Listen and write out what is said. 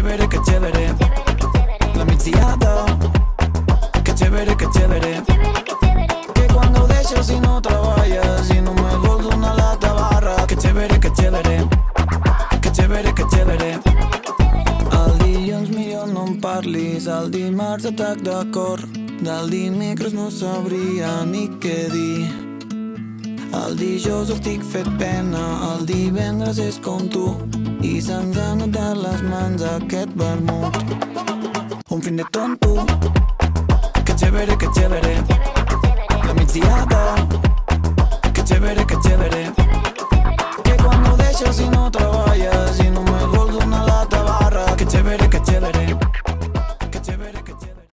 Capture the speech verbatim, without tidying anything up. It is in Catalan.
chévere, que chévere. La mixeada. Que chévere, que chévere. Que cuando deixes y no traballas y no me vols una lata barra. Que chévere, que chévere. Que chévere, que chévere. El dilluns millor no em parlis, el dimarts atac de cor. Del dimecres no sabria ni què dir. El dijous estic fet pena, el divendres és com tu i se'ns han notat les mans aquest vermut. Un fin de tonto. Que chévere, que chévere. La mixeada. Que chévere, que chévere. Que cuando deixes y no traballas